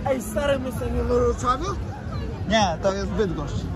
Ej, stary, my sobie nie w Wrocławiu? Nie, to jest Bydgoszcz.